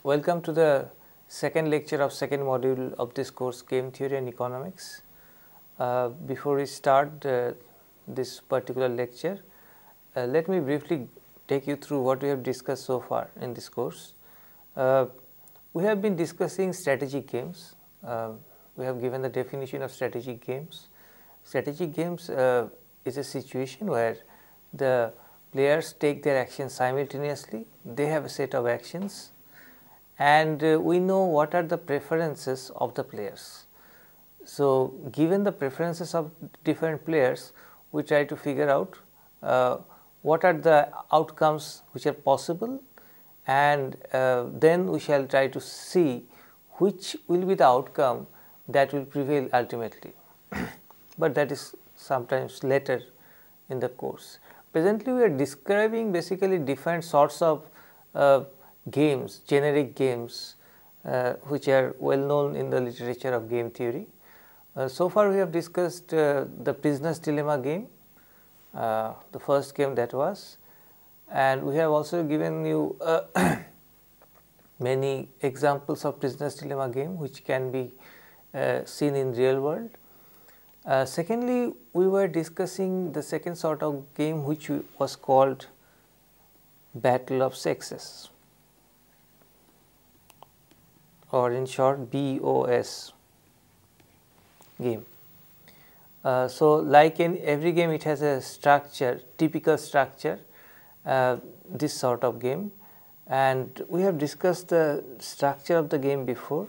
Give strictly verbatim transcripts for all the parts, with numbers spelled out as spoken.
Welcome to the second lecture of second module of this course, Game Theory and Economics. Uh, before we start uh, this particular lecture, uh, let me briefly take you through what we have discussed so far in this course. Uh, we have been discussing strategic games. Uh, we have given the definition of strategic games. Strategic games uh, is a situation where the players take their actions simultaneously. They have a set of actions, and uh, we know what are the preferences of the players. So, given the preferences of different players, we try to figure out uh, what are the outcomes which are possible, and uh, then we shall try to see which will be the outcome that will prevail ultimately, but that is sometimes later in the course. Presently, we are describing basically different sorts of uh, games, generic games, uh, which are well known in the literature of game theory. Uh, so far, we have discussed uh, the prisoner's dilemma game, uh, the first game that was, and we have also given you uh, many examples of prisoner's dilemma game which can be uh, seen in real world. Uh, secondly, we were discussing the second sort of game which was called battle of sexes, or in short B O S game. Uh, so, like in every game, it has a structure, typical structure, uh, this sort of game, and we have discussed the structure of the game before.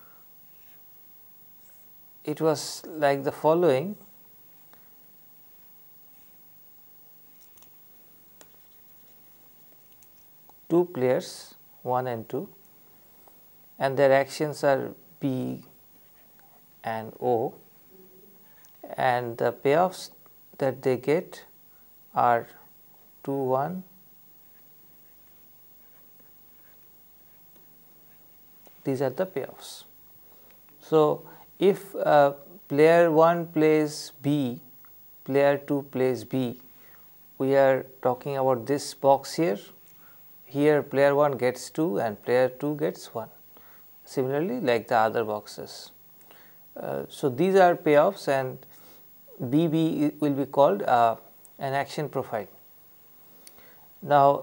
It was like the following. Two players, one and two, and their actions are B and O, and the payoffs that they get are two one, these are the payoffs. So, if uh, player one plays B, player two plays B, we are talking about this box here. Here player one gets two and player two gets one, similarly like the other boxes. Uh, so, these are payoffs, and B B will be called uh, an action profile. Now,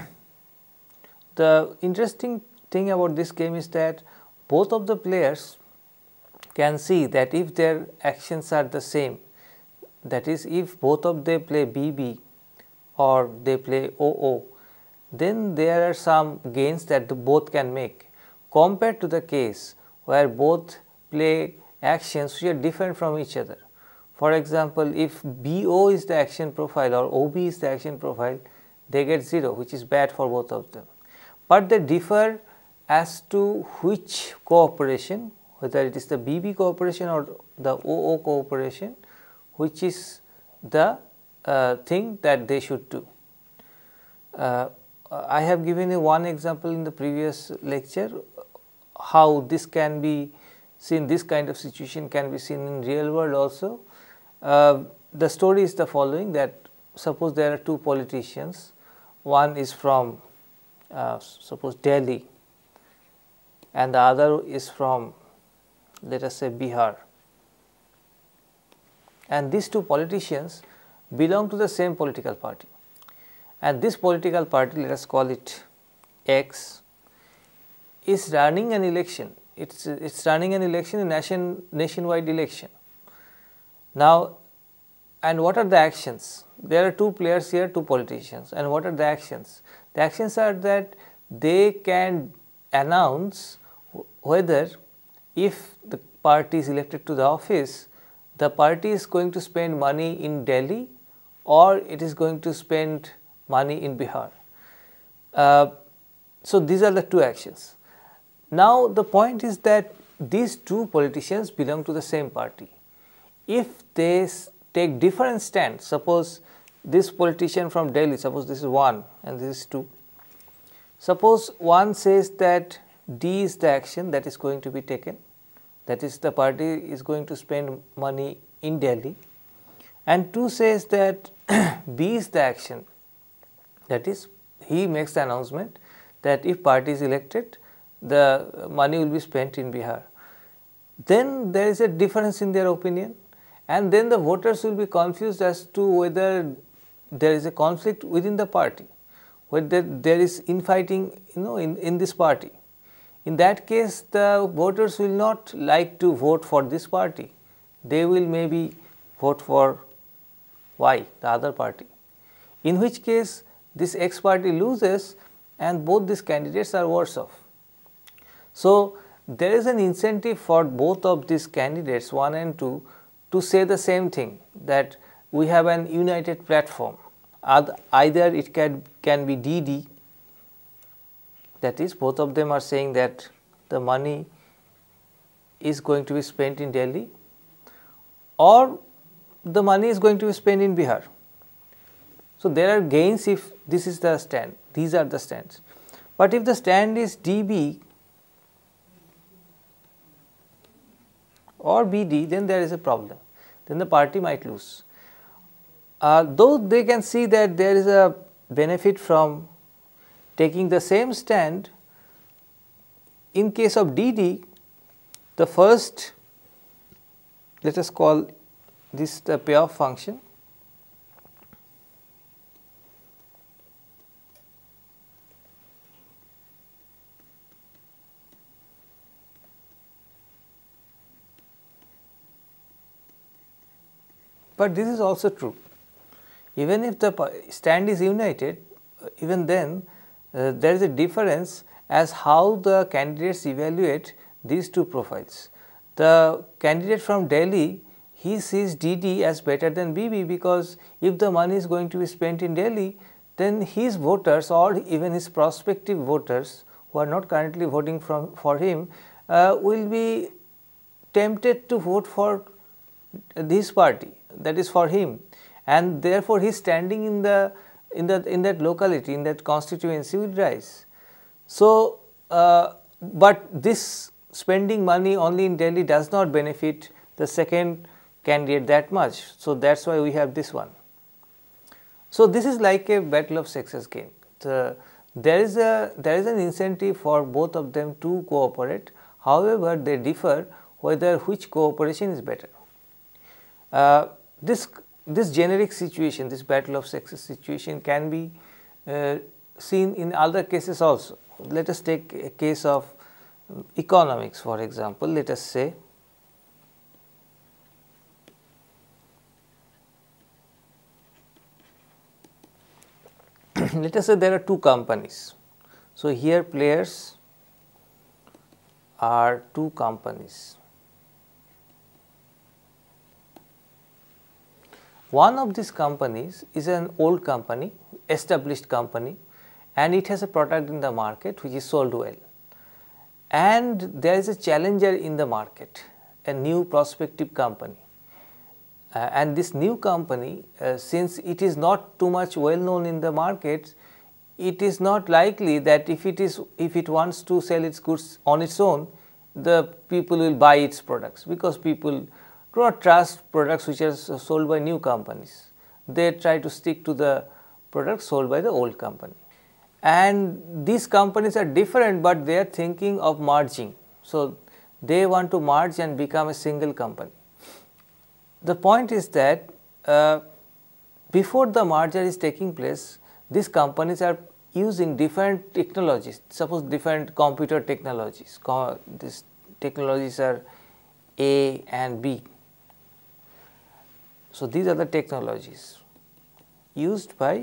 the interesting thing about this game is that both of the players can see that if their actions are the same, that is if both of them play B B or they play O O, then there are some gains that the both can make, compared to the case where both play actions which are different from each other. For example, if B O is the action profile or O B is the action profile, they get zero, which is bad for both of them. But they differ as to which cooperation, whether it is the B B cooperation or the O O cooperation, which is the uh, thing that they should do. Uh, I have given you one example in the previous lecture, how this can be seen, this kind of situation can be seen in real world also. Uh, the story is the following, that suppose there are two politicians, one is from uh, suppose Delhi and the other is from, let us say, Bihar, and these two politicians belong to the same political party, and this political party, let us call it X, is running an election. It's it's running an election, a nation nationwide election. Now, and what are the actions? There are two players here, two politicians, and what are the actions? The actions are that they can announce whether, if the party is elected to the office, the party is going to spend money in Delhi or it is going to spend money in Bihar. Uh, so, these are the two actions. Now, the point is that these two politicians belong to the same party. If they take different stands, suppose this politician from Delhi, suppose this is one and this is two. Suppose one says that D is the action that is going to be taken, that is the party is going to spend money in Delhi, and two says that B is the action, that is he makes the announcement that if party is elected, the money will be spent in Bihar. Then there is a difference in their opinion, and then the voters will be confused as to whether there is a conflict within the party, whether there is infighting, you know, in, in this party. In that case, the voters will not like to vote for this party. They will maybe vote for Y, the other party, in which case this X party loses and both these candidates are worse off. So, there is an incentive for both of these candidates, one and two, to say the same thing, that we have an united platform. Either it can, can be D D, that is, both of them are saying that the money is going to be spent in Delhi, or the money is going to be spent in Bihar. So, there are gains if this is the stand, these are the stands. But if the stand is D B or B D, then there is a problem, then the party might lose. Uh, though they can see that there is a benefit from taking the same stand, in case of D D, the first, let us call this the payoff function. But this is also true. Even if the stand is united, even then uh, there is a difference as how the candidates evaluate these two profiles. The candidate from Delhi, he sees D D as better than B B, because if the money is going to be spent in Delhi, then his voters or even his prospective voters who are not currently voting from, for him uh, will be tempted to vote for this party, that is for him, and therefore his standing in the in the in that locality, in that constituency will rise. So, uh, but this spending money only in Delhi does not benefit the second candidate that much. So, that is why we have this one. So, this is like a battle of sexes game. The, there is a there is an incentive for both of them to cooperate. However, they differ whether which cooperation is better. Uh, this this generic situation, this battle of sexes situation can be uh, seen in other cases also. Let us take a case of economics, for example. Let us say let us say there are two companies. So, here players are two companies. One of these companies is an old company, established company, and it has a product in the market which is sold well. And there is a challenger in the market, a new prospective company. Uh, and this new company, uh, since it is not too much well known in the market, it is not likely that if it is if it wants to sell its goods on its own, the people will buy its products, because people do not trust products which are sold by new companies. They try to stick to the products sold by the old company. And these companies are different, but they are thinking of merging. So, they want to merge and become a single company. The point is that uh, before the merger is taking place, these companies are using different technologies, suppose different computer technologies. Co these technologies are A and B. So, these are the technologies used by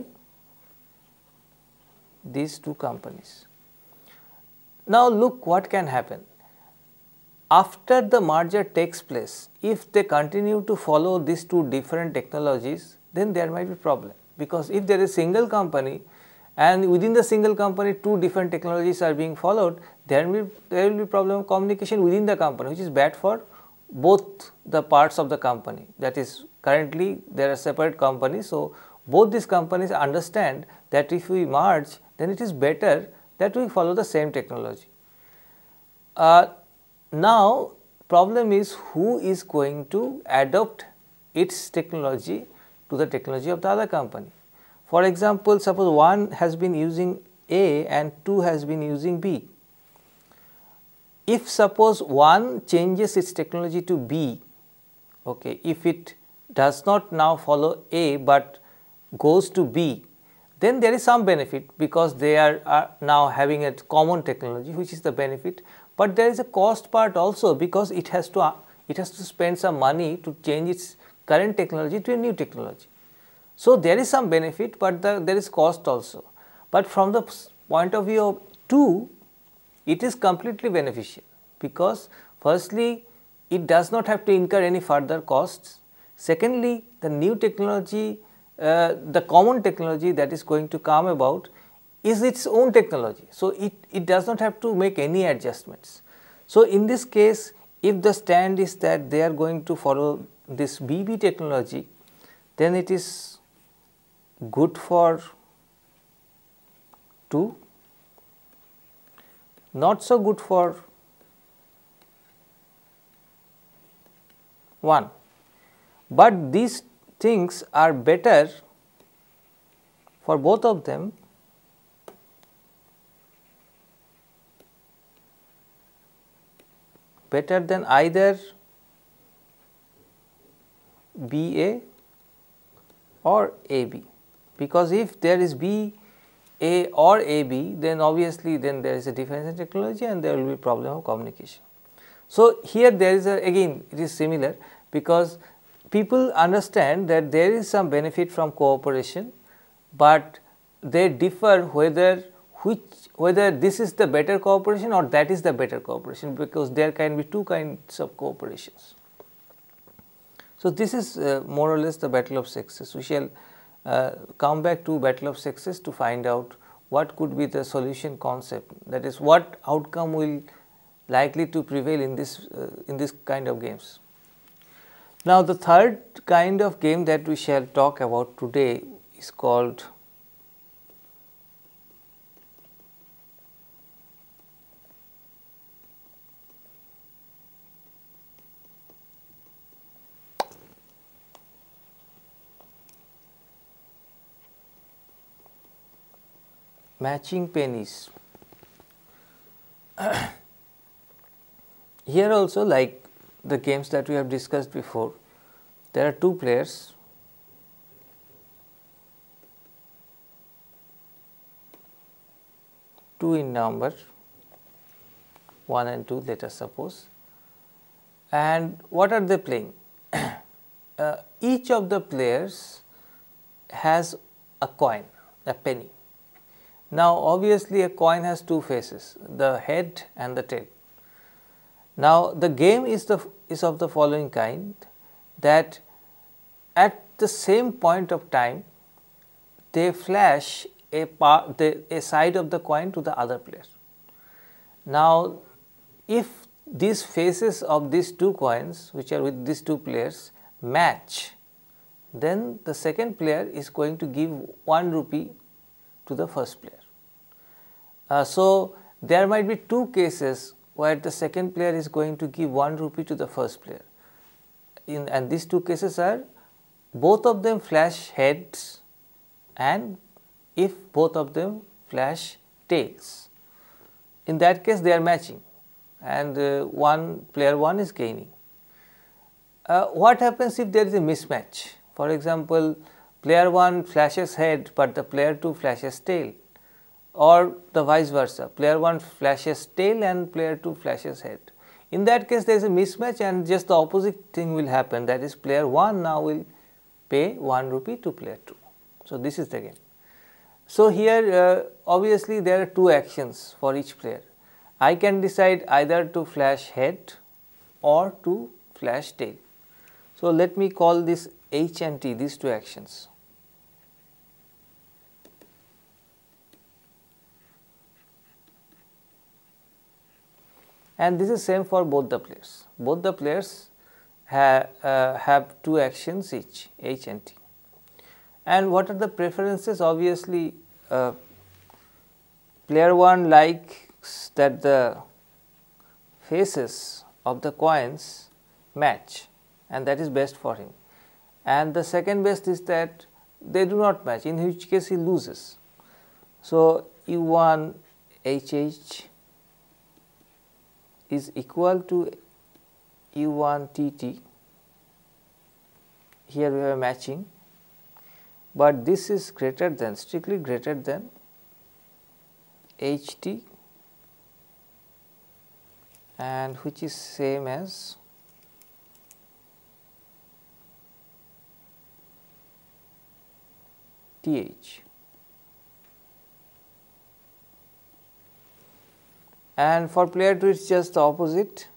these two companies. Now, look what can happen. After the merger takes place, if they continue to follow these two different technologies, then there might be problem, because if there is a single company and within the single company two different technologies are being followed, there will be, there will be problem of communication within the company, which is bad for both the parts of the company. That is, currently there are separate companies. So, both these companies understand that if we merge, then it is better that we follow the same technology. Uh, now, problem is who is going to adopt its technology to the technology of the other company. For example, suppose one has been using A and two has been using B. if suppose one changes its technology to B, okay, if it does not now follow A, but goes to B, then there is some benefit because they are, are now having a common technology, which is the benefit, but there is a cost part also because it has to uh, it has to spend some money to change its current technology to a new technology. So, there is some benefit, but the, there is cost also, but from the point of view of two, it is completely beneficial because firstly it does not have to incur any further costs. Secondly, the new technology, uh, the common technology that is going to come about is its own technology. So, it, it does not have to make any adjustments. So, in this case, if the stand is that they are going to follow this B B technology, then it is good for two, not so good for one, but these things are better for both of them better than either B A or A B, because if there is B A or A B, then obviously then there is a difference in technology and there will be problem of communication. So, here there is a, again it is similar because people understand that there is some benefit from cooperation, but they differ whether which whether this is the better cooperation or that is the better cooperation, because there can be two kinds of cooperations. So, this is uh, more or less the battle of sexes. We shall uh, come back to battle of sexes to find out what could be the solution concept, that is what outcome will likely to prevail in this uh, in this kind of games. Now, the third kind of game that we shall talk about today is called matching pennies. Here also, like the games that we have discussed before, there are two players, two in number, one and two, let us suppose. And what are they playing? uh, each of the players has a coin, a penny. Now, obviously, a coin has two faces, the head and the tail. Now, the game is the is of the following kind, that at the same point of time they flash a part the, a side of the coin to the other player. Now, if these faces of these two coins which are with these two players match, then the second player is going to give one rupee to the first player. Uh, so, there might be two cases where the second player is going to give one rupee to the first player. In, and these two cases are both of them flash heads and if both of them flash tails. In that case, they are matching and uh, one player one is gaining. Uh, what happens if there is a mismatch? For example, player one flashes head, but the player two flashes tail, or the vice versa, player one flashes tail and player two flashes head. In that case, there is a mismatch and just the opposite thing will happen, that is player one now will pay one rupee to player two. So, this is the game. So, here uh, obviously there are two actions for each player. I can decide either to flash head or to flash tail. So, let me call this H and T, these two actions. And this is same for both the players. Both the players ha, uh, have two actions each, H and T. And what are the preferences? Obviously, uh, player one likes that the faces of the coins match, and that is best for him. And the second best is that they do not match, in which case he loses. So, U one H H is equal to U one T T. Here we have a matching, but this is greater than, strictly greater than H T, and which is same as T H. And for player two it is just the opposite.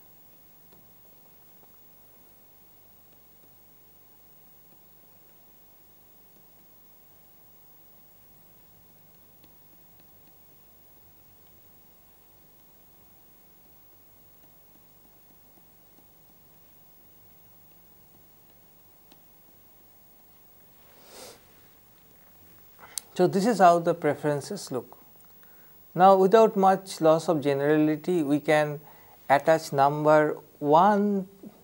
So, this is how the preferences look. Now, without much loss of generality, we can attach number one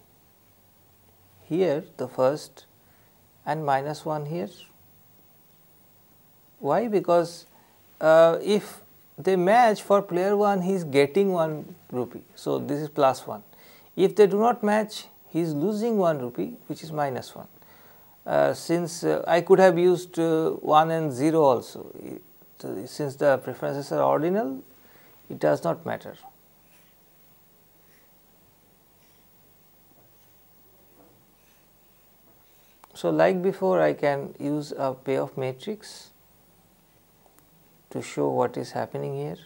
here, the first, and minus one here. Why? Because uh, if they match, for player one he is getting one rupee. So, this is plus one. If they do not match, he is losing one rupee, which is minus one. Uh, since uh, I could have used uh, one and zero also, it, uh, since the preferences are ordinal, it does not matter. So, like before, I can use a payoff matrix to show what is happening here.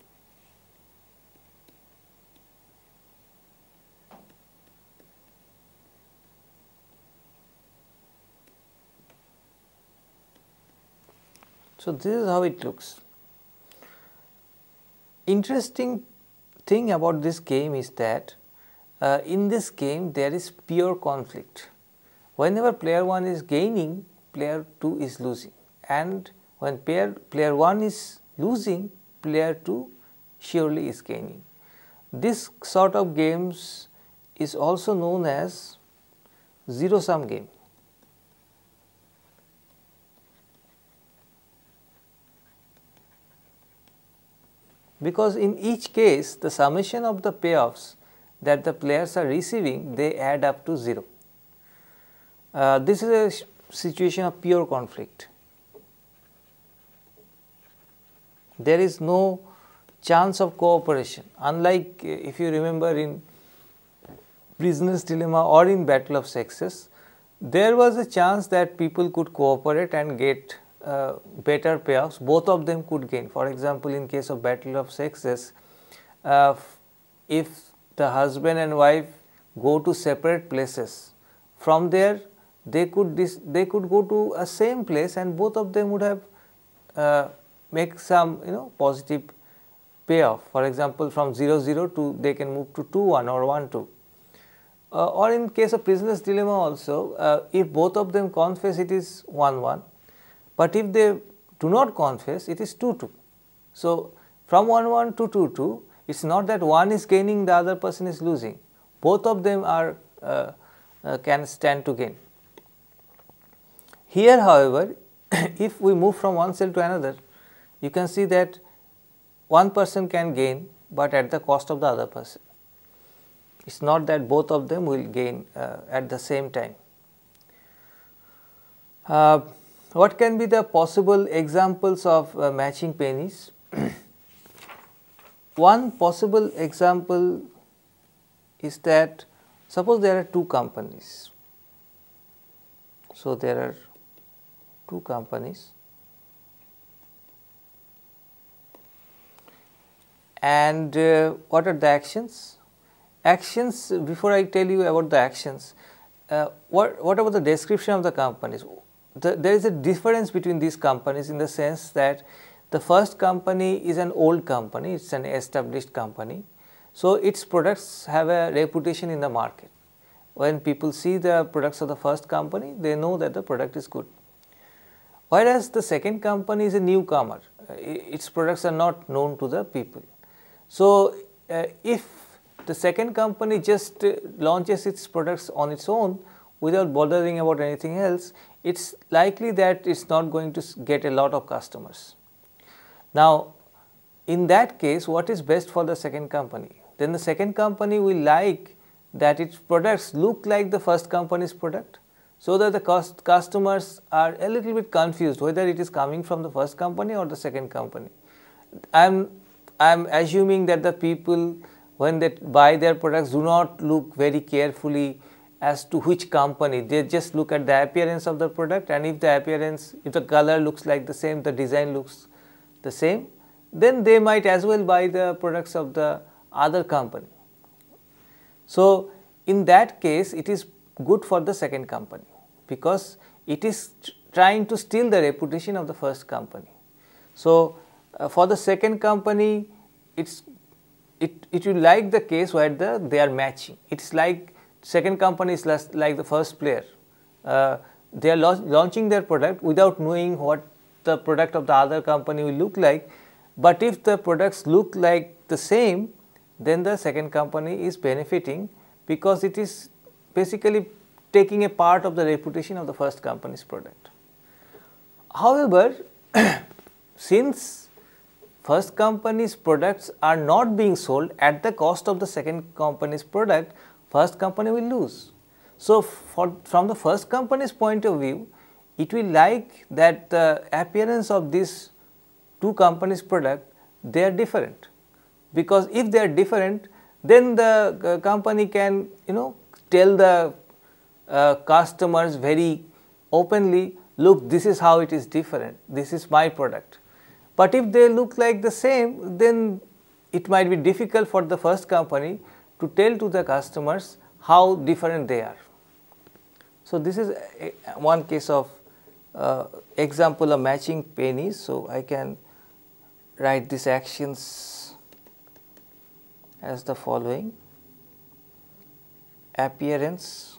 So, this is how it looks. Interesting thing about this game is that uh, in this game there is pure conflict. Whenever player one is gaining, player two is losing, and when player, player one is losing, player two surely is gaining. This sort of games is also known as zero sum game. Because in each case the summation of the payoffs that the players are receiving, they add up to zero. Uh, this is a situation of pure conflict. There is no chance of cooperation, unlike uh, if you remember in Prisoner's Dilemma or in Battle of Sexes, there was a chance that people could cooperate and get Uh, better payoffs, both of them could gain. For example, in case of Battle of Sexes, uh, if the husband and wife go to separate places, from there they could dis they could go to a same place and both of them would have uh, make some you know positive payoff. For example, from zero zero to they can move to two one or one two. Uh, or in case of Prisoner's Dilemma also, uh, if both of them confess, it is one one. But if they do not confess, it is two two. So, from one one to two two, it is not that one is gaining, the other person is losing. Both of them are uh, uh, can stand to gain. Here, however, if we move from one cell to another, you can see that one person can gain, but at the cost of the other person. It is not that both of them will gain uh, at the same time. Uh, What can be the possible examples of uh, matching pennies? One possible example is that suppose there are two companies. So, there are two companies and uh, what are the actions? Actions, before I tell you about the actions, uh, what, what about the description of the companies? The, there is a difference between these companies in the sense that the first company is an old company, it is an established company. So, its products have a reputation in the market. When people see the products of the first company, they know that the product is good. Whereas, the second company is a newcomer, uh, its products are not known to the people. So, uh, if the second company just uh, launches its products on its own without bothering about anything else, it is likely that it is not going to get a lot of customers. Now, in that case, what is best for the second company? then the second company will like that its products look like the first company's product, so that the cost customers are a little bit confused whether it is coming from the first company or the second company. I am I am assuming that the people, when they buy their products, do not look very carefully as to which company. They just look at the appearance of the product, and if the appearance, if the color looks like the same, the design looks the same, then they might as well buy the products of the other company. So, in that case, it is good for the second company, because it is trying to steal the reputation of the first company. So, uh, for the second company, it's it it will like the case where the they are matching. It's like second company is less like the first player. Uh, they are launching their product without knowing what the product of the other company will look like, but if the products look like the same, then the second company is benefiting, because it is basically taking a part of the reputation of the first company's product. However, since first company's products are not being sold at the cost of the second company's product, first company will lose. So, for from the first company's point of view, it will like that the appearance of these two companies' product, they are different, because if they are different, then the uh, company can, you know, tell the uh, customers very openly, look, this is how it is different, this is my product. But if they look like the same, then it might be difficult for the first company to tell to the customers how different they are. So, this is a, one case of uh, example of matching pennies. So, I can write these actions as the following: appearance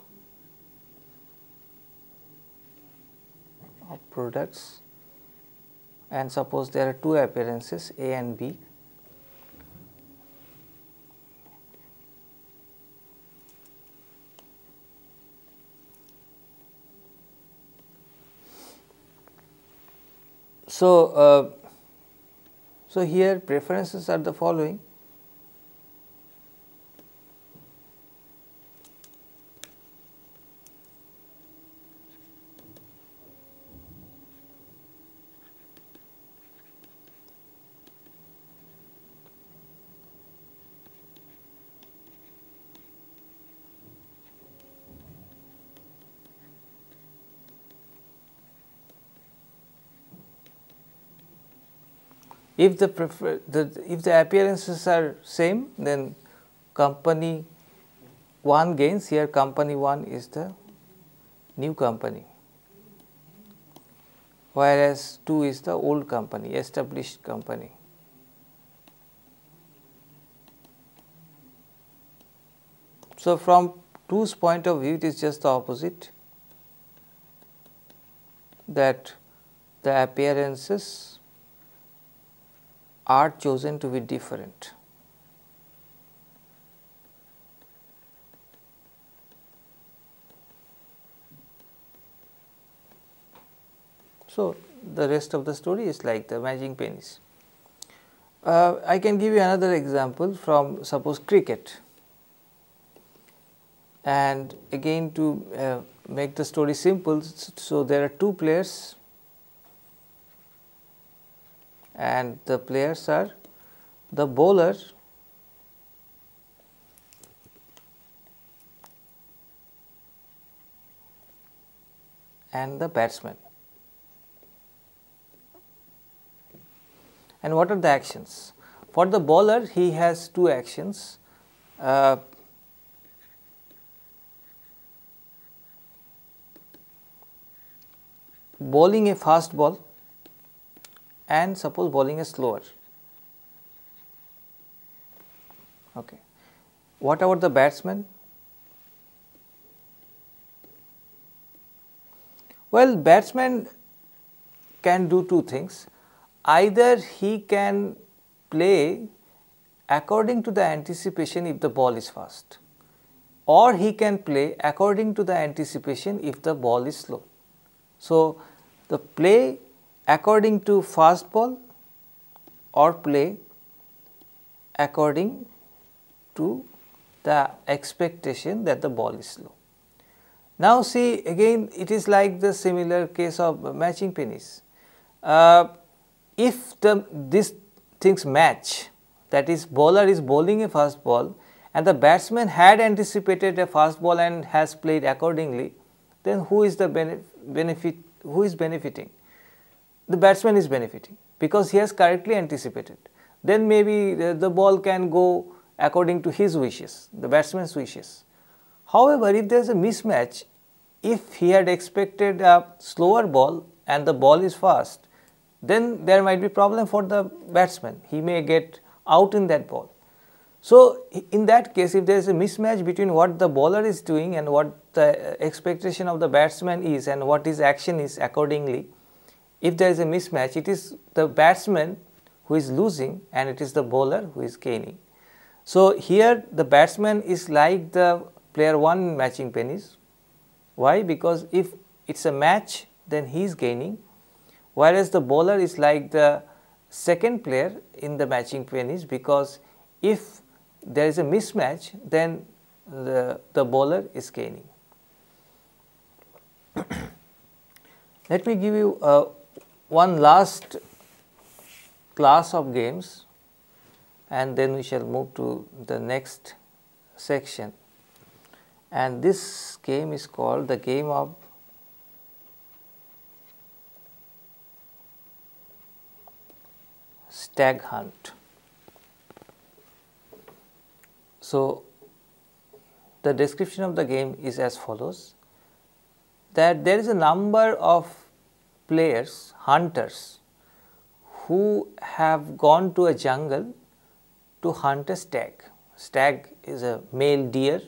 of products, and suppose there are two appearances A and B. So, uh, so here preferences are the following. If the, prefer, the if the appearances are same, then company one gains. Here company one is the new company, whereas two is the old company, established company. So, from two's point of view, it is just the opposite, that the appearances are chosen to be different. So, the rest of the story is like the matching pennies. Uh, I can give you another example from, suppose, cricket, and again to uh, make the story simple. So, there are two players, and the players are the bowler and the batsman. And what are the actions? For the bowler, he has two actions. Uh, bowling a fast ball and suppose bowling a slower. Okay. What about the batsman? Well, batsman can do two things. Either he can play according to the anticipation if the ball is fast, or he can play according to the anticipation if the ball is slow. So, the play according to fast ball or play according to the expectation that the ball is slow. Now, see again it is like the similar case of matching pennies. Uh, if the these things match, that is bowler is bowling a fast ball and the batsman had anticipated a fast ball and has played accordingly, then who is the benef benefit who is benefiting? The batsman is benefiting because he has correctly anticipated. Then maybe the, the ball can go according to his wishes, the batsman's wishes. However, if there is a mismatch, if he had expected a slower ball and the ball is fast, then there might be problem for the batsman. He may get out in that ball. So, in that case, if there is a mismatch between what the bowler is doing and what the expectation of the batsman is and what his action is accordingly, if there is a mismatch, it is the batsman who is losing and it is the bowler who is gaining. So, here the batsman is like the player one in matching pennies. Why? Because if it is a match, then he is gaining, whereas the bowler is like the second player in the matching pennies, because if there is a mismatch, then the, the bowler is gaining. Let me give you uh, one last class of games and then we shall move to the next section, and this game is called the game of stag hunt. So, the description of the game is as follows, that there is a number of players, hunters, who have gone to a jungle to hunt a stag. Stag is a male deer.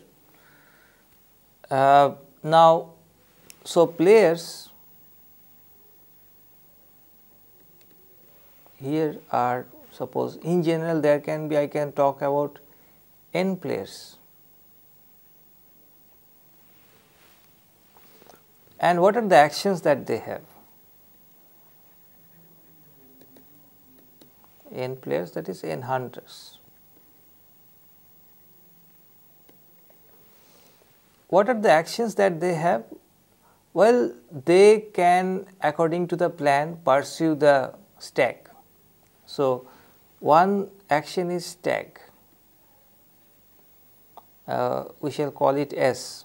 Uh, now, so players here are, suppose in general there can be, I can talk about n players. And what are the actions that they have? N players, that is n hunters. What are the actions that they have? Well, they can, according to the plan, pursue the stag. So, one action is stag, uh, we shall call it S.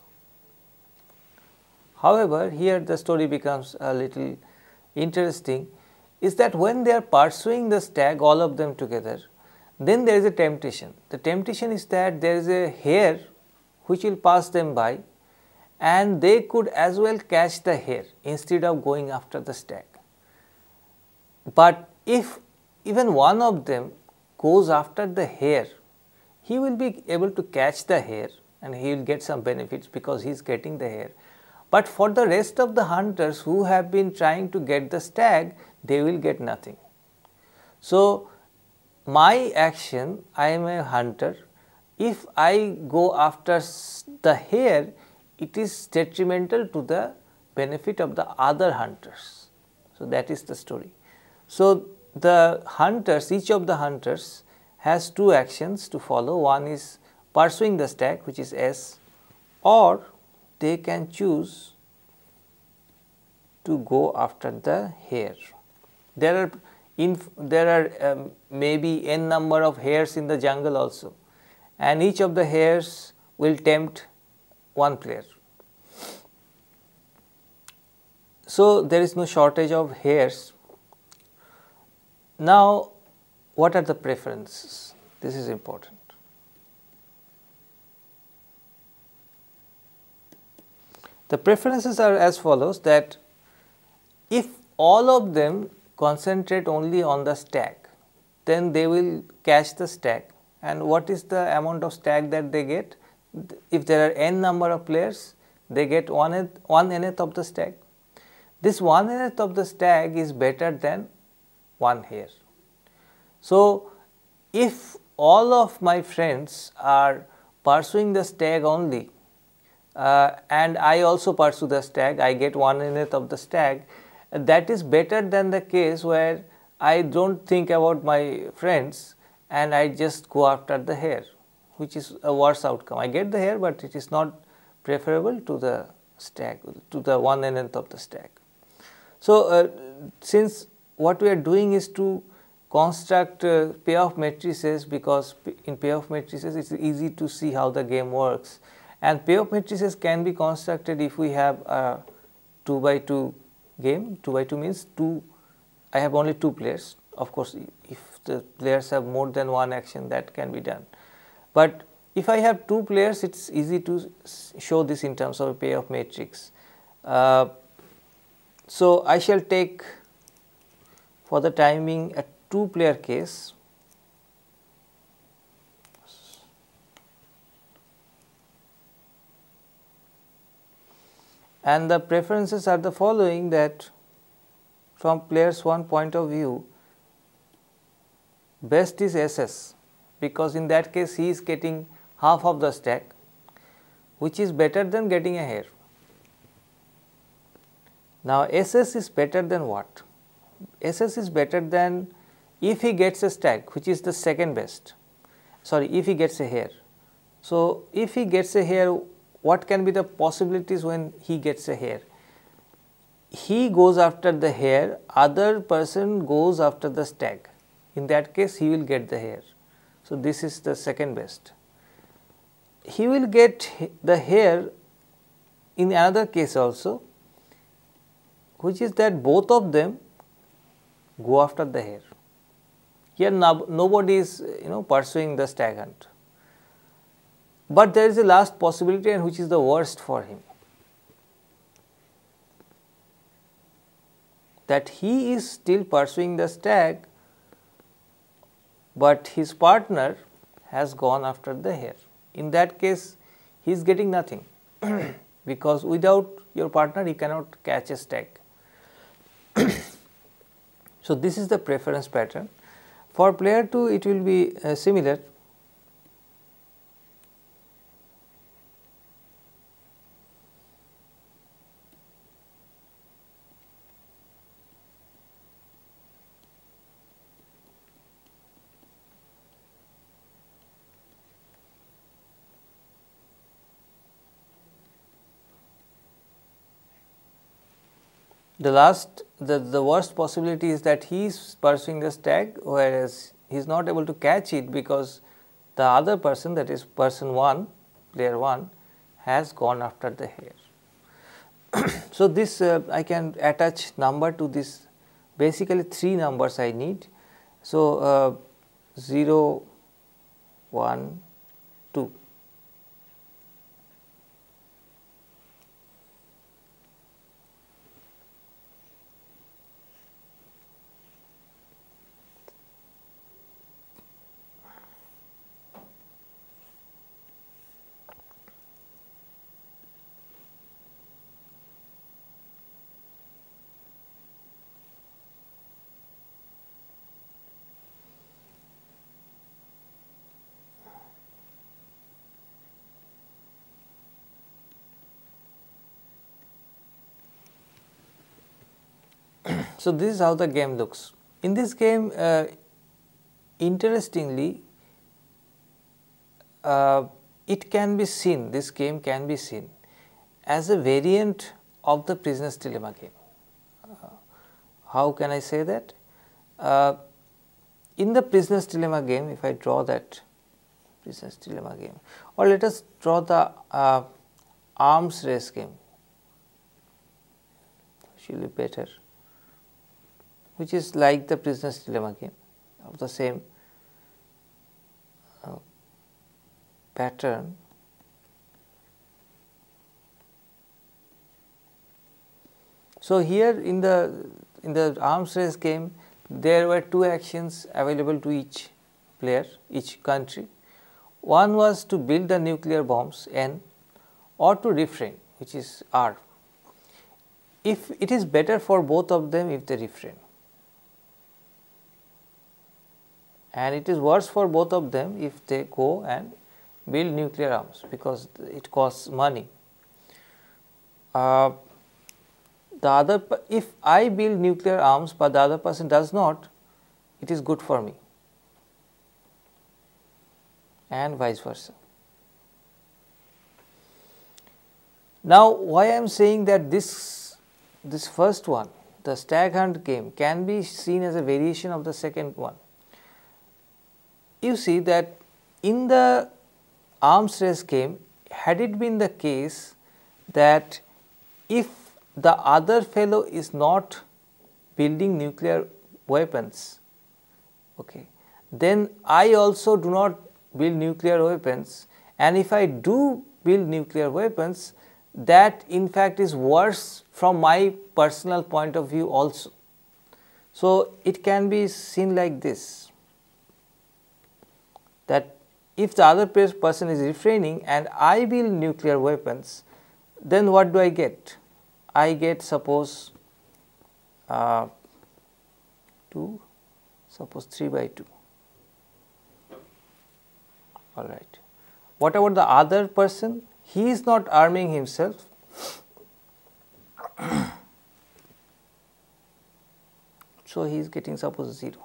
However, here the story becomes a little interesting, is that when they are pursuing the stag, all of them together, then there is a temptation. The temptation is that there is a hare which will pass them by and they could as well catch the hare instead of going after the stag. But if even one of them goes after the hare, he will be able to catch the hare and he will get some benefits because he is getting the hare. But for the rest of the hunters who have been trying to get the stag, they will get nothing. So, my action, I am a hunter, if I go after the hare, it is detrimental to the benefit of the other hunters. So, that is the story. So, the hunters, each of the hunters has two actions to follow. One is pursuing the stag, which is S, or they can choose to go after the hare. There are in there are um, maybe n number of hares in the jungle also, and each of the hares will tempt one player. So, there is no shortage of hares. Now, what are the preferences? This is important. The preferences are as follows, that if all of them concentrate only on the stag, then they will catch the stag. And what is the amount of stag that they get? If there are n number of players, they get one eighth, one nth of the stag. This one nth of the stag is better than one hare. So, if all of my friends are pursuing the stag only, uh, and I also pursue the stag, I get one nth of the stag, that is better than the case where I do not think about my friends and I just go after the hare. which is a worse outcome. I get the hair, but it is not preferable to the stack, to the one nth of the stack. So, uh, since what we are doing is to construct uh, payoff matrices, because in payoff matrices it is easy to see how the game works, and payoff matrices can be constructed if we have a two by two game. two by two means two, I have only two players. Of course, if the players have more than one action, that can be done. But if I have two players, it is easy to show this in terms of a payoff matrix. Uh, so, I shall take for the time being a two player case. And the preferences are the following, that from players one point of view, best is S S, because in that case he is getting half of the stack, which is better than getting a hair. Now, S S is better than what? S S is better than if he gets a stack, which is the second best, sorry, if he gets a hair. So, if he gets a hair, what can be the possibilities when he gets a hair? He goes after the hair, other person goes after the stack. In that case, he will get the hair. So, this is the second best. He will get the hair in another case also, which is that both of them go after the hair. Here no, nobody is, you know, pursuing the stag hunt, but there is a last possibility, and which is the worst for him, that he is still pursuing the stag, but his partner has gone after the hare. In that case, he is getting nothing because without your partner he cannot catch a stag. So, this is the preference pattern. For player two, it will be uh, similar. The last, the, the worst possibility is that he is pursuing the stag, whereas he is not able to catch it because the other person, that is person one, player one, has gone after the hare. So, this uh, I can attach number to this, basically three numbers I need. So, uh, zero, one, two. So, this is how the game looks. In this game, uh, interestingly, uh, it can be seen, this game can be seen as a variant of the prisoner's dilemma game. Uh, how can I say that? Uh, in the prisoner's dilemma game, if I draw that prisoner's dilemma game, or let us draw the uh, arms race game, which will be better, which is like the prisoner's dilemma game of the same uh, pattern. So, here in the in the arms race game, there were two actions available to each player, each country. One was to build the nuclear bombs N, or to refrain, which is R. If it is better for both of them if they refrain, and it is worse for both of them if they go and build nuclear arms, because it costs money. Uh, the other, if I build nuclear arms but the other person does not, it is good for me, and vice versa. Now, why I am saying that this, this first one, the stag hunt game, can be seen as a variation of the second one. You see that in the arms race game, had it been the case that if the other fellow is not building nuclear weapons, okay, then I also do not build nuclear weapons, and if I do build nuclear weapons, that in fact is worse from my personal point of view also. So, it can be seen like this, that if the other person is refraining and I build nuclear weapons, then what do I get? I get suppose uh, two, suppose three by two, all right. What about the other person? He is not arming himself, so he is getting suppose zero.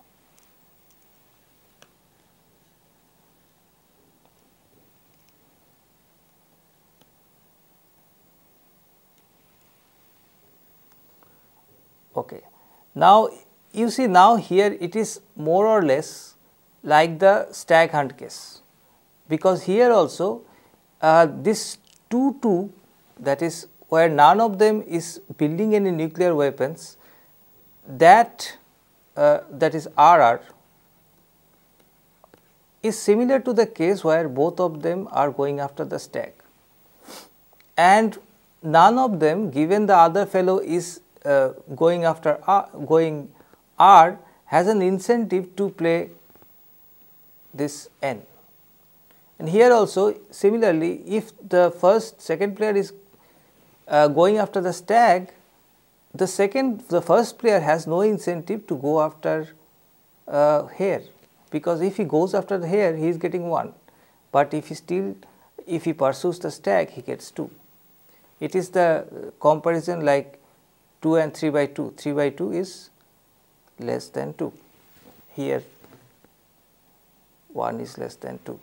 Okay. Now, you see, now here it is more or less like the stag hunt case, because here also uh, this two two, that is where none of them is building any nuclear weapons, that uh, that is R R is similar to the case where both of them are going after the stag, and none of them, given the other fellow is uh, going after R, going R, has an incentive to play this N. And here also similarly, if the first second player is uh, going after the stag, the second the first player has no incentive to go after uh, hare, because if he goes after the hare, he is getting one, but if he still if he pursues the stag, he gets two. It is the comparison like two and three by two, three by two is less than two, here one is less than two.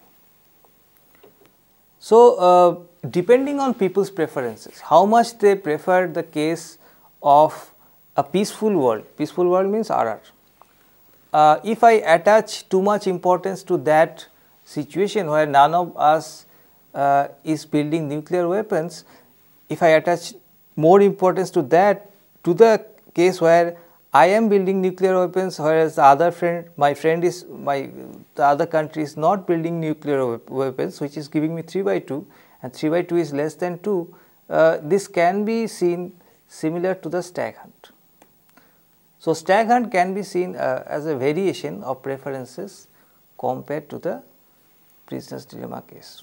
So, uh, depending on people's preferences, how much they prefer the case of a peaceful world, peaceful world means R R. Uh, if I attach too much importance to that situation where none of us uh, is building nuclear weapons, if I attach more importance to that, to the case where I am building nuclear weapons, whereas the other friend, my friend is, my the other country is not building nuclear weapons, which is giving me three by two, and three by two is less than two, uh, this can be seen similar to the stag hunt. So, stag hunt can be seen uh, as a variation of preferences compared to the prisoner's dilemma case.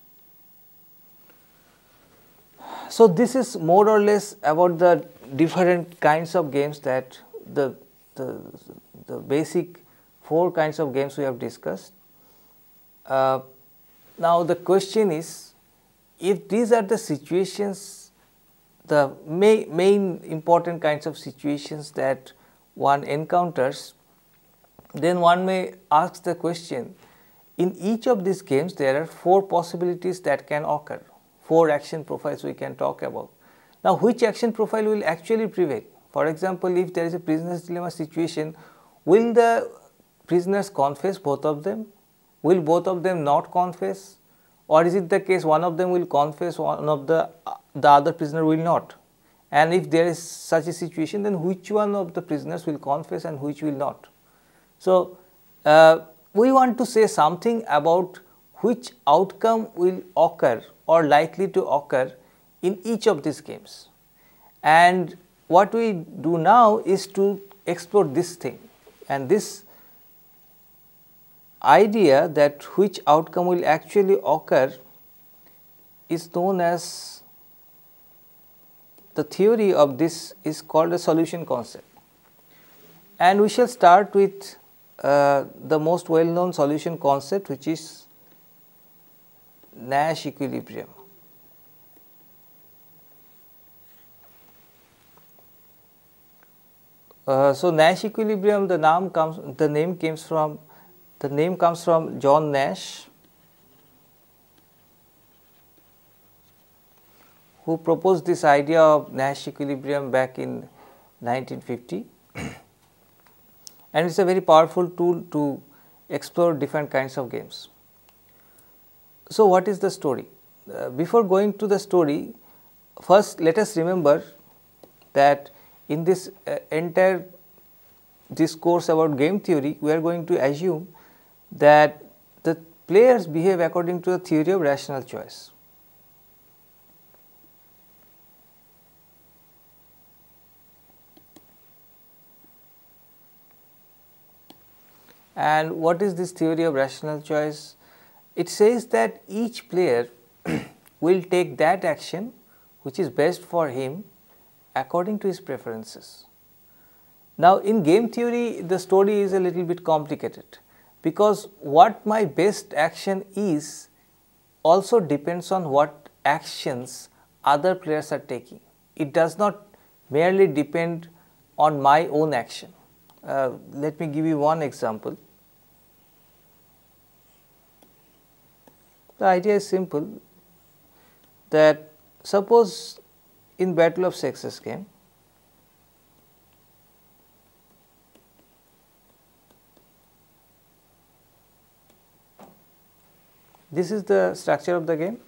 So, this is more or less about the different kinds of games that the, the, the basic four kinds of games we have discussed. Uh, now, the question is, if these are the situations, the main, main important kinds of situations that one encounters, then one may ask the question, in each of these games there are four possibilities that can occur, four action profiles we can talk about. Now, which action profile will actually prevail? For example, if there is a prisoner's dilemma situation, will the prisoners confess both of them? Will both of them not confess? Or is it the case one of them will confess, one of the, uh, the other prisoner will not? And if there is such a situation, then which one of the prisoners will confess and which will not? So, uh, we want to say something about which outcome will occur or likely to occur in each of these games. And what we do now is to explore this thing, and this idea that which outcome will actually occur is known as, the theory of this is called a solution concept. And we shall start with uh, the most well known solution concept, which is Nash equilibrium. Uh, so, Nash equilibrium, the name comes the name comes from the name comes from John Nash, who proposed this idea of Nash equilibrium back in nineteen fifty, and it is a very powerful tool to explore different kinds of games. So, what is the story? Uh, before going to the story, first let us remember that in this uh, entire discourse about game theory, we are going to assume that the players behave according to the theory of rational choice. And what is this theory of rational choice? It says that each player will take that action which is best for him according to his preferences. Now, in game theory, the story is a little bit complicated, because what my best action is also depends on what actions other players are taking. It does not merely depend on my own action. Uh, let me give you one example. The idea is simple, that suppose in Battle of Sexes game, this is the structure of the game.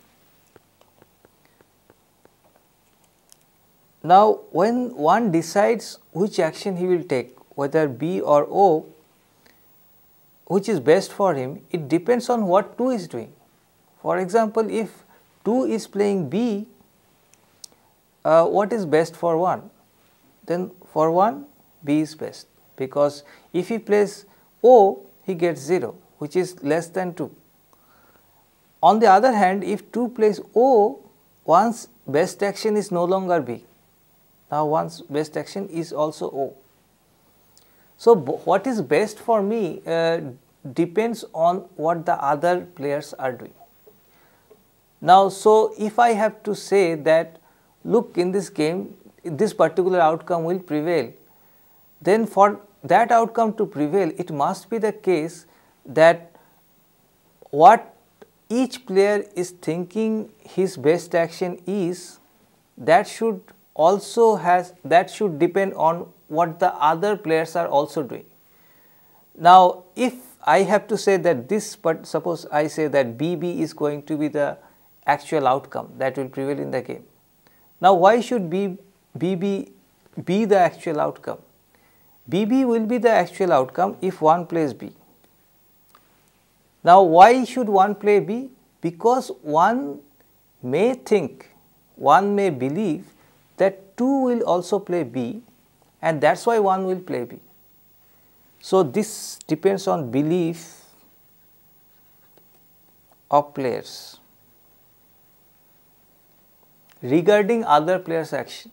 Now, when one decides which action he will take, whether B or O, which is best for him, it depends on what two is doing. For example, if two is playing B, uh, what is best for one? Then for one, B is best, because if he plays O, he gets zero, which is less than two. On the other hand, if two plays O, one's best action is no longer B. Now, one's best action is also O. So, what is best for me uh, depends on what the other players are doing. Now, so if I have to say that, look, in this game this particular outcome will prevail, then for that outcome to prevail, it must be the case that what each player is thinking his best action is, that should also has that should depend on what the other players are also doing. Now, if I have to say that this, but suppose I say that B B is going to be the actual outcome that will prevail in the game. Now, why should B B be the actual outcome? B B will be the actual outcome if one plays B. Now, why should one play B? Because one may think, one may believe that two will also play B, and that is why one will play B. So, this depends on belief of players regarding other players' action.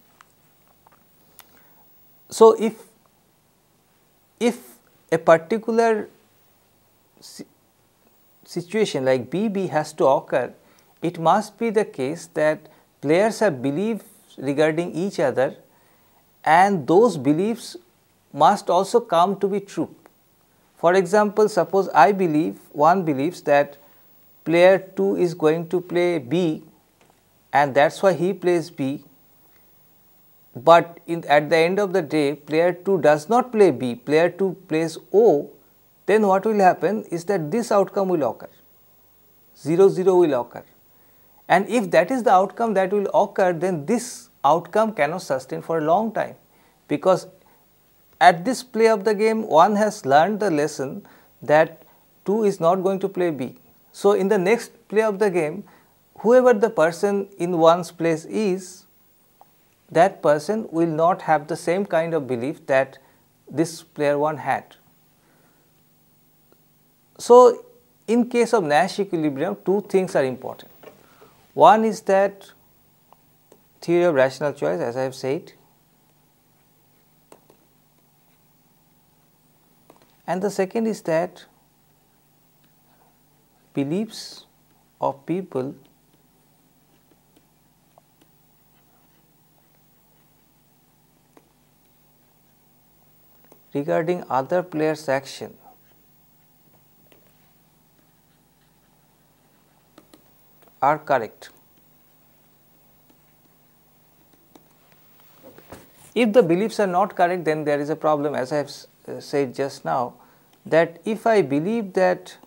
So, if if a particular situation like B B has to occur, it must be the case that players have beliefs regarding each other, and those beliefs must also come to be true. For example, suppose I believe, one believes that player two is going to play B, and that is why he plays B, but in, at the end of the day player two does not play B, player two plays O, then what will happen is that this outcome will occur, zero zero will occur, and if that is the outcome that will occur, then this outcome cannot sustain for a long time, because at this play of the game one has learned the lesson that two is not going to play B. So, in the next play of the game, whoever the person in one's place is, that person will not have the same kind of belief that this player one had. So, in case of Nash equilibrium, two things are important. One is that theory of rational choice, as I have said, and the second is that beliefs of people regarding other players' action are correct. If the beliefs are not correct, then there is a problem, as I have uh, said just now, that if I believe that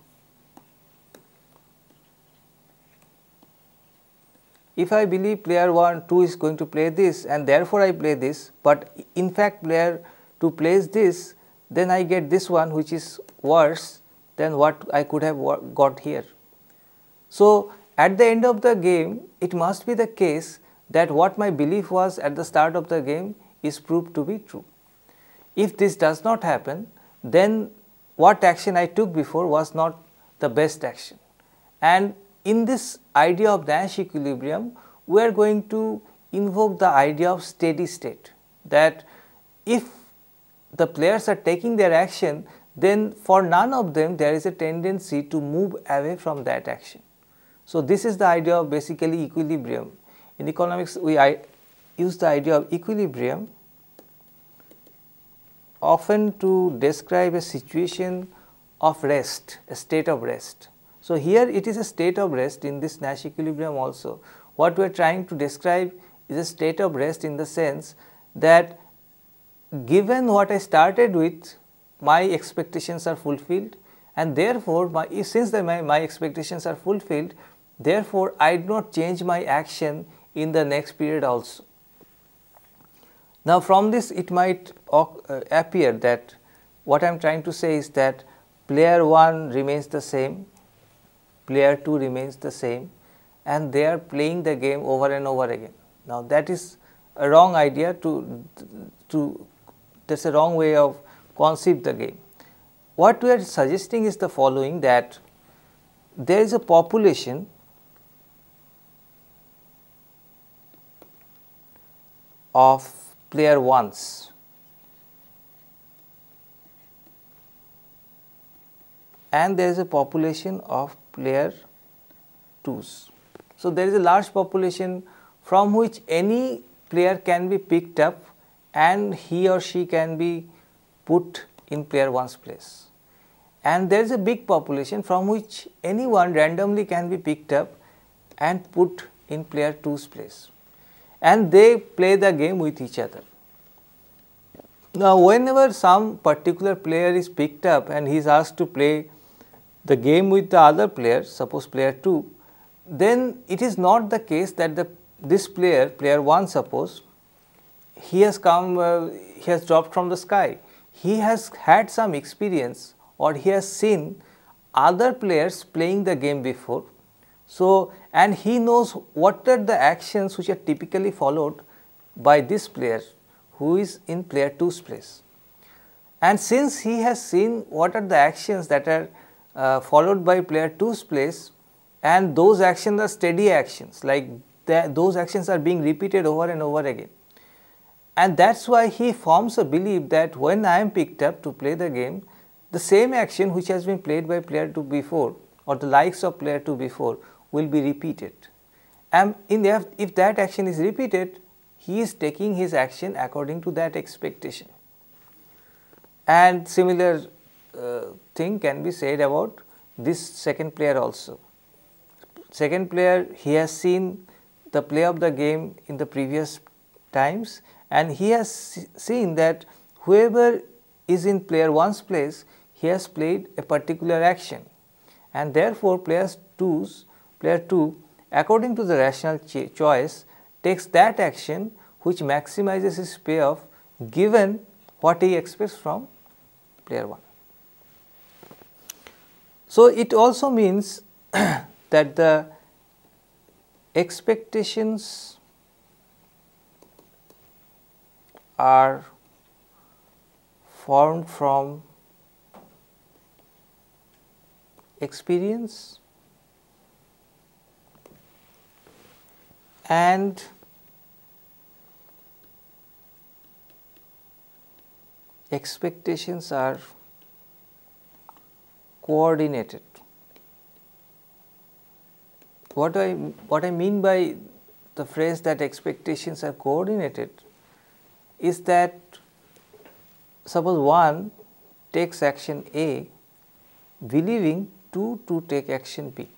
if I believe player one two is going to play this and therefore I play this, but in fact player two plays this, then I get this one which is worse than what I could have got here. So, at the end of the game, it must be the case that what my belief was at the start of the game is proved to be true. If this does not happen, then what action I took before was not the best action. And in this idea of Nash equilibrium, we are going to invoke the idea of steady state, that if the players are taking their action, then for none of them there is a tendency to move away from that action. So, this is the idea of basically equilibrium. In economics, we I use the idea of equilibrium often to describe a situation of rest, a state of rest. So, here it is a state of rest in this Nash equilibrium also. What we are trying to describe is a state of rest in the sense that given what I started with, my expectations are fulfilled, and therefore, my, since the, my, my expectations are fulfilled, therefore, I do not change my action in the next period also. Now, from this it might uh, appear that what I am trying to say is that player one remains the same, player two remains the same, and they are playing the game over and over again. Now, that is a wrong idea to, to that is a wrong way of conceive the game. What we are suggesting is the following, that there is a population of player ones and there is a population of player twos. So, there is a large population from which any player can be picked up and he or she can be put in player one's place, and there is a big population from which anyone randomly can be picked up and put in player two's place, and they play the game with each other. Now, whenever some particular player is picked up and he is asked to play the game with the other player, suppose player two, then it is not the case that the this player, player one suppose, he has come, uh, he has dropped from the sky. He has had some experience or he has seen other players playing the game before. So, and he knows what are the actions which are typically followed by this player who is in player two's place. And since he has seen what are the actions that are uh, followed by player two's place, and those actions are steady actions, like the, those actions are being repeated over and over again. And that is why he forms a belief that when I am picked up to play the game, the same action which has been played by player two before or the likes of player two before will be repeated. And in the, if that action is repeated, he is taking his action according to that expectation. And similar uh, thing can be said about this second player also. Second player, he has seen the play of the game in the previous times, and he has seen that whoever is in player one's place, he has played a particular action, and therefore, player two's player two, according to the rational choice, takes that action which maximizes his payoff given what he expects from player one. So, it also means that the expectations are formed from experience and expectations are coordinated. What I what I mean by the phrase that expectations are coordinated is that suppose one takes action A believing two to take action B.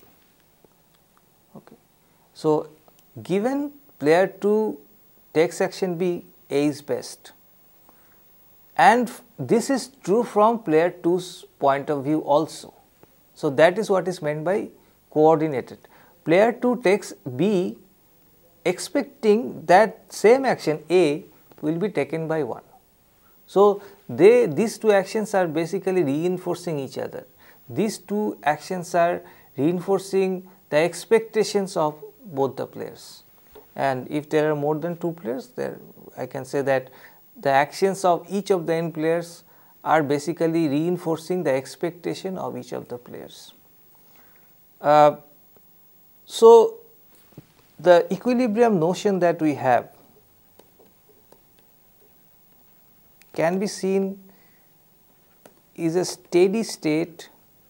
Okay. So, given player two takes action B, A is best. And this is true from player two's point of view also. So, that is what is meant by coordinated. Player two takes B expecting that same action A will be taken by one. So, they these two actions are basically reinforcing each other. These two actions are reinforcing the expectations of both the players, and if there are more than two players, there I can say that the actions of each of the n players are basically reinforcing the expectation of each of the players. Uh, so, the equilibrium notion that we have can be seen is a steady state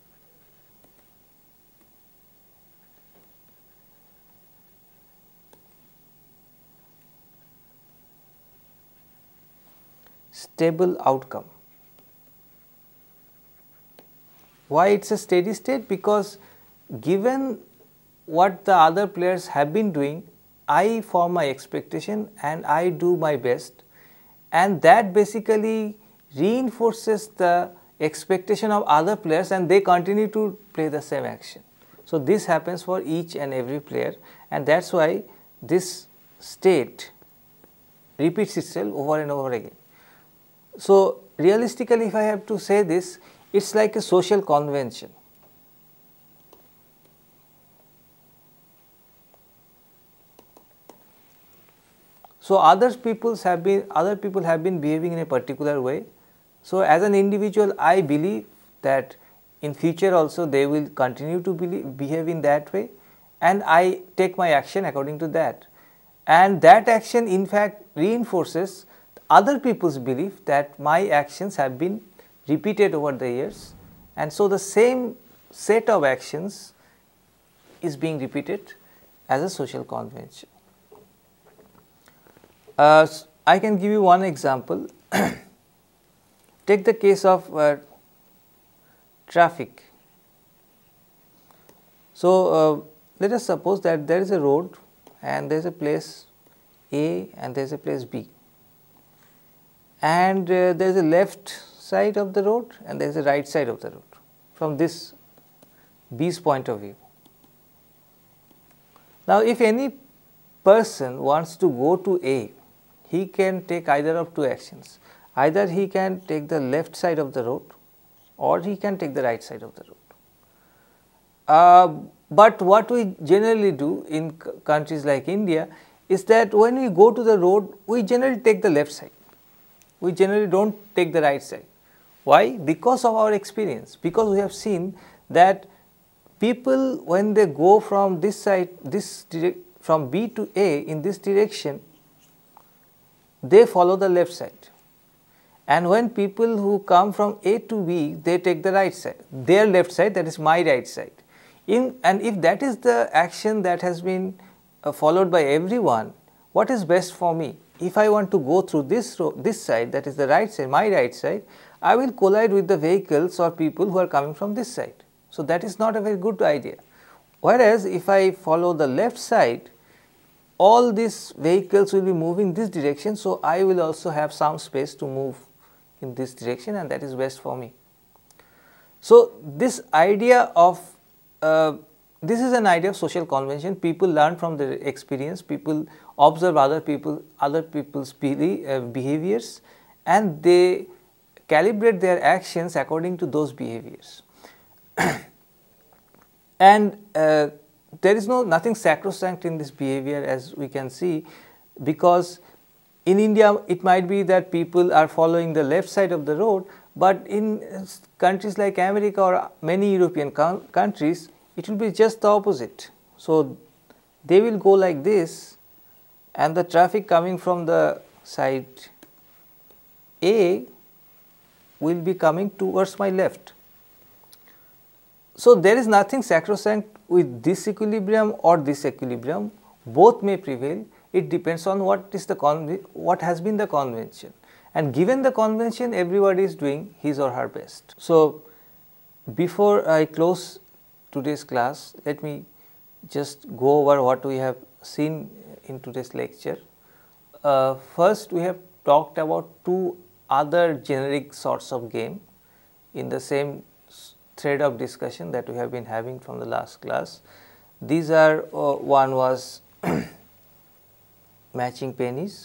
stable outcome. Why it is a steady state? Because given what the other players have been doing, I form my expectation and I do my best, and that basically reinforces the expectation of other players and they continue to play the same action. So, this happens for each and every player, and that is why this state repeats itself over and over again. So, realistically if I have to say this, it is like a social convention. So, others peoples have been other people have been behaving in a particular way. So, as an individual I believe that in future also they will continue to believe, behave in that way, and I take my action according to that, and that action in fact reinforces other people's belief that my actions have been repeated over the years, and so the same set of actions is being repeated as a social convention. Uh, I can give you one example. Take the case of uh, traffic. So, uh, let us suppose that there is a road and there is a place A and there is a place B, and uh, there is a left side of the road and there is a right side of the road from this B's point of view. Now, if any person wants to go to A, he can take either of two actions. Either he can take the left side of the road or he can take the right side of the road. Uh, but what we generally do in countries like India is that when we go to the road, we generally take the left side. We generally do not take the right side. Why? Because of our experience, because we have seen that people when they go from this side, this from B to A in this direction, they follow the left side, and when people who come from A to B, they take the right side, their left side, that is my right side. In, and if that is the action that has been uh, followed by everyone, what is best for me? If I want to go through this road, this side, that is the right side, my right side, I will collide with the vehicles or people who are coming from this side. So, that is not a very good idea. Whereas, if I follow the left side, all these vehicles will be moving this direction. So, I will also have some space to move in this direction, and that is best for me. So, this idea of uh, this is an idea of social convention. People learn from their experience, people observe other people other people's behaviors, and they calibrate their actions according to those behaviors. And uh, there is no nothing sacrosanct in this behavior, as we can see, because in India it might be that people are following the left side of the road, but in countries like America or many European countries, it will be just the opposite. So, they will go like this, and the traffic coming from the side A will be coming towards my left. So, there is nothing sacrosanct with this equilibrium or this equilibrium, both may prevail. It depends on what is the what has been the convention, and given the convention, everybody is doing his or her best. So, before I close today's class, let me just go over what we have seen in today's lecture. Uh, first, we have talked about two other generic sorts of game in the same thread of discussion that we have been having from the last class. These are uh, one was matching pennies,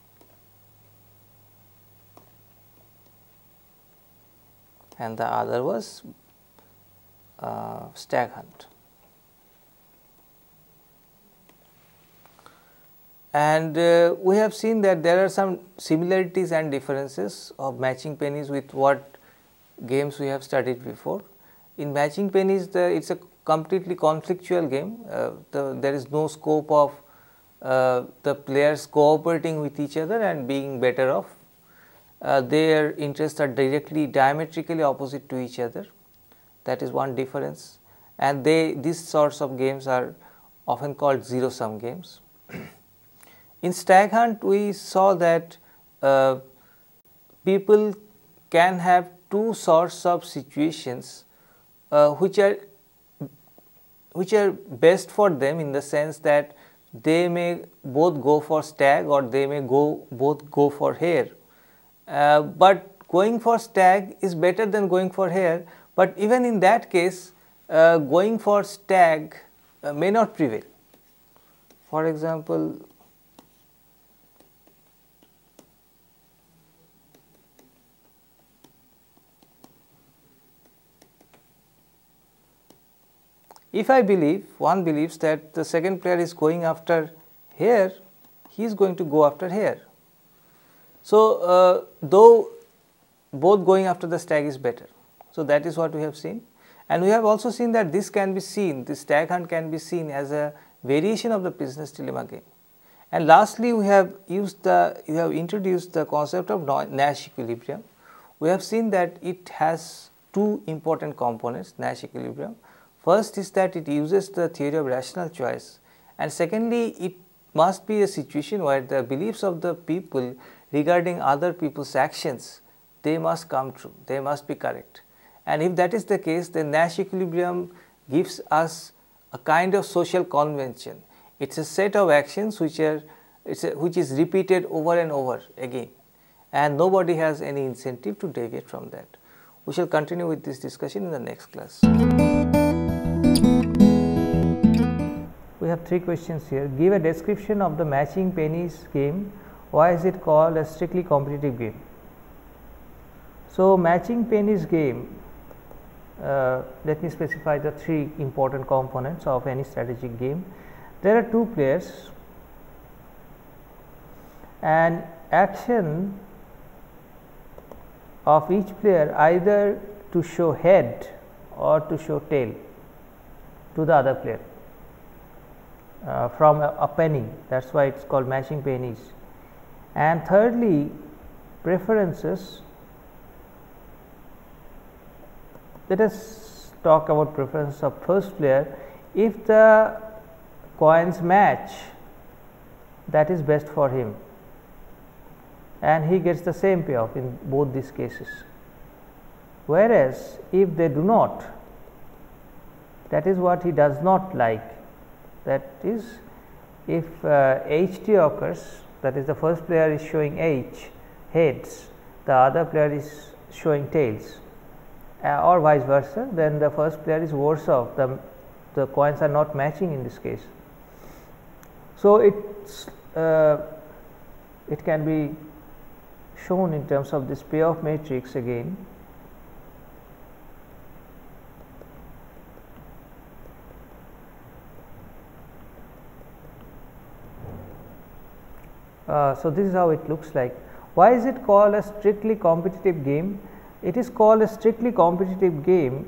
and the other was uh, stag hunt. And uh, we have seen that there are some similarities and differences of matching pennies with what games we have studied before. In matching pennies, the, it is a completely conflictual game. Uh, the, there is no scope of uh, the players cooperating with each other and being better off. Uh, their interests are directly diametrically opposite to each other. That is one difference, and they these sorts of games are often called zero sum games. In stag hunt, we saw that uh, people can have two sorts of situations uh, which are which are best for them, in the sense that they may both go for stag or they may go both go for hare. Uh, but going for stag is better than going for hare, but even in that case uh, going for stag uh, may not prevail. For example, if I believe, one believes that the second player is going after hare, he is going to go after hare. So, uh, though both going after the stag is better. So, that is what we have seen, and we have also seen that this can be seen, this stag hunt can be seen as a variation of the prisoner's dilemma game. And lastly, we have used the, we have introduced the concept of Nash equilibrium. We have seen that it has two important components, Nash equilibrium. First is that it uses the theory of rational choice, and secondly, it must be a situation where the beliefs of the people regarding other people's actions, they must come true, they must be correct. And if that is the case, then Nash equilibrium gives us a kind of social convention. It is a set of actions which are it's a, which is repeated over and over again, and nobody has any incentive to deviate from that. We shall continue with this discussion in the next class. We have three questions here. Give a description of the matching pennies game. Why is it called a strictly competitive game? So, matching pennies game, uh, let me specify the three important components of any strategic game. There are two players, and action of each player either to show head or to show tail to the other player uh, from a, a penny. That is why it is called matching pennies. And thirdly, preferences. Let us talk about preference of first player. If the coins match, that is best for him, and he gets the same payoff in both these cases. Whereas, if they do not, that is what he does not like. That is, if uh, H T occurs, that is the first player is showing H heads, the other player is showing tails, uh, or vice versa, then the first player is worse off, the, the coins are not matching in this case. So, it's, uh, it can be shown in terms of this payoff matrix again. Uh, so, this is how it looks like. Why is it called a strictly competitive game? It is called a strictly competitive game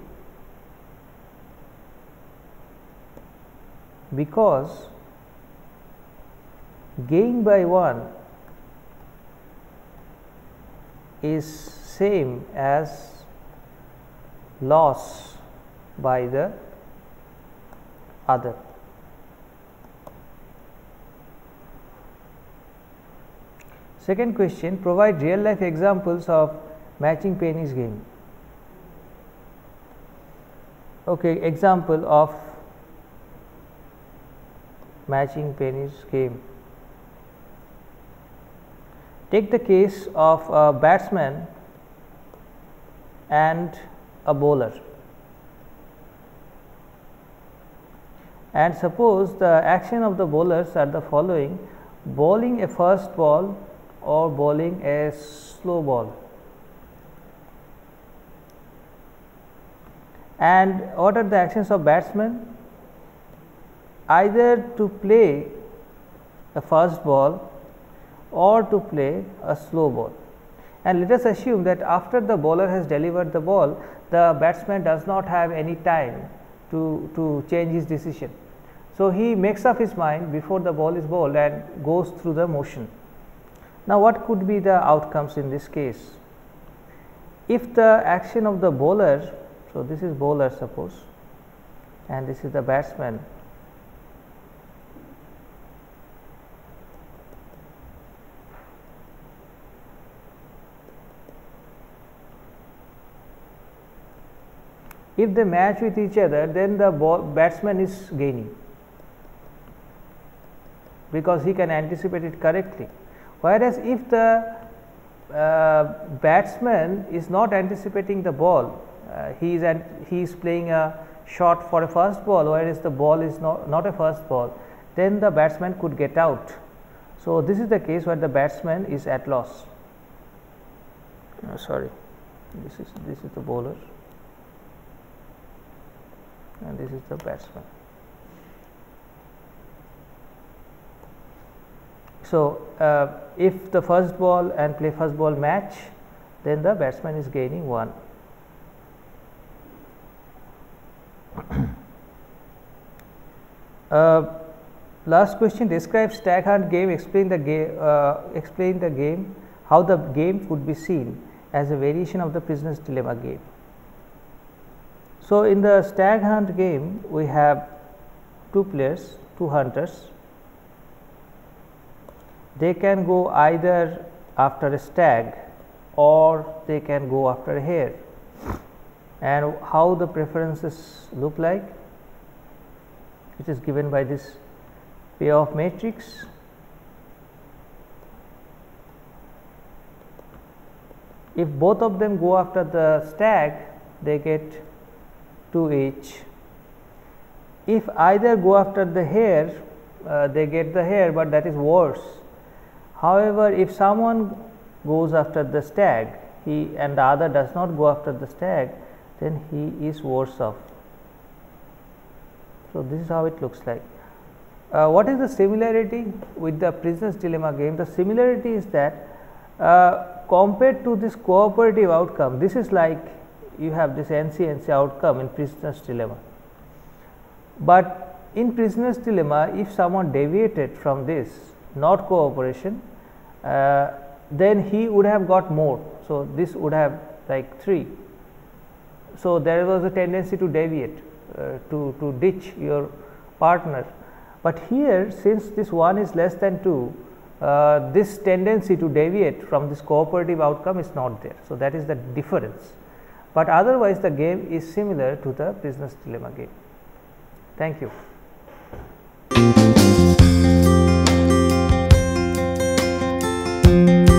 because gain by one is same as loss by the other. Second question, provide real life examples of matching pennies game. Okay, example of matching pennies game. take the case of a batsman and a bowler, and suppose the action of the bowlers are the following: bowling a first ball or bowling a slow ball. And what are the actions of batsmen? Either to play a fast ball or to play a slow ball. And let us assume that after the bowler has delivered the ball, the batsman does not have any time to, to change his decision. So, he makes up his mind before the ball is bowled and goes through the motion. Now, what could be the outcomes in this case? If the action of the bowler, so this is bowler suppose, and this is the batsman. If they match with each other, then the ball, batsman is gaining, because he can anticipate it correctly. Whereas, if the uh, batsman is not anticipating the ball, uh, he is and he is playing a shot for a first ball, whereas the ball is not, not a first ball, then the batsman could get out. So, this is the case where the batsman is at loss. Oh, sorry, this is this is the bowler, and this is the batsman. So, uh, if the first ball and play first ball match, then the batsman is gaining one. uh, last question: describe stag hunt game. Explain the game. Uh, explain the game. How the game could be seen as a variation of the prisoner's dilemma game. So, in the stag hunt game, we have two players, two hunters. They can go either after a stag or they can go after a hare. And how the preferences look like? It is given by this payoff matrix. If both of them go after the stag, they get two each. If either go after the hare, uh, they get the hare, but that is worse. However, if someone goes after the stag, he and the other does not go after the stag, then he is worse off. So, this is how it looks like. Uh, what is the similarity with the prisoner's dilemma game? The similarity is that uh, compared to this cooperative outcome, this is like you have this N C N C outcome in prisoner's dilemma. But in prisoner's dilemma, if someone deviated from this, not cooperation, uh, then he would have got more. So, this would have like three. So, there was a tendency to deviate, uh, to, to ditch your partner. But here, since this one is less than two, uh, this tendency to deviate from this cooperative outcome is not there. So, that is the difference. But otherwise, the game is similar to the prisoner's dilemma game. Thank you.